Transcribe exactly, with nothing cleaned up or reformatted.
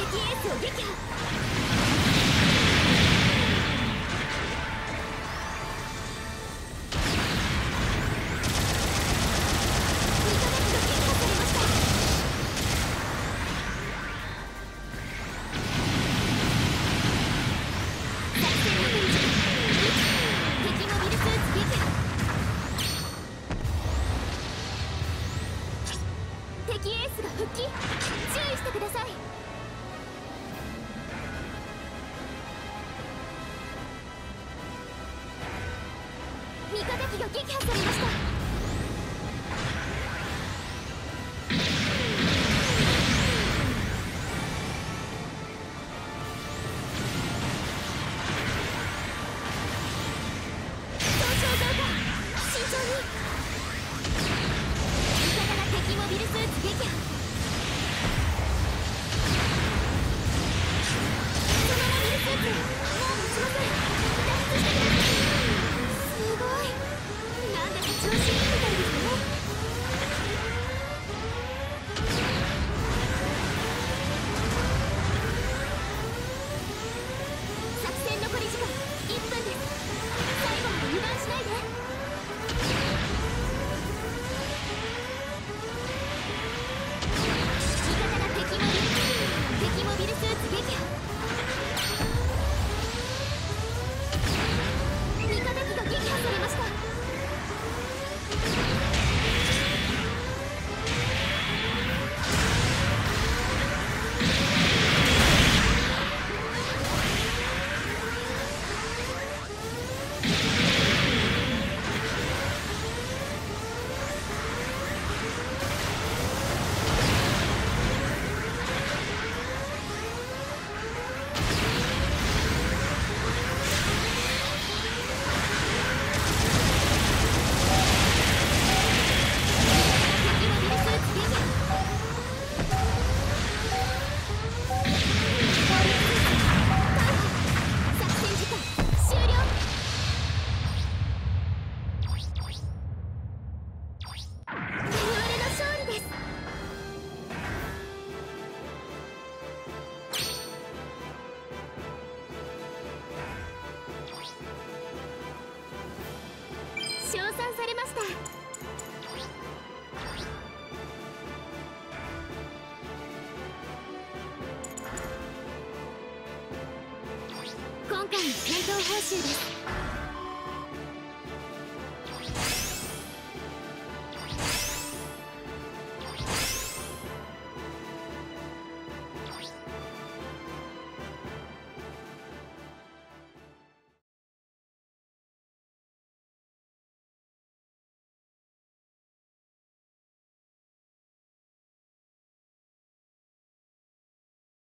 敵エースを撃破。敵エースが復帰。注意してください。味方機が撃破されました。損傷増加。慎重に。味方が敵モビルスーツ撃破。そのモビルスーツもう持ちません。脱出してください。すごい。なんだか調子いいみたいですね。作戦残り時間いっぷんです。最後まで油断しないで。味方が敵モビル敵モビルスーツ撃破。味方機が撃破されました。称賛されました。今回の戦闘報酬です。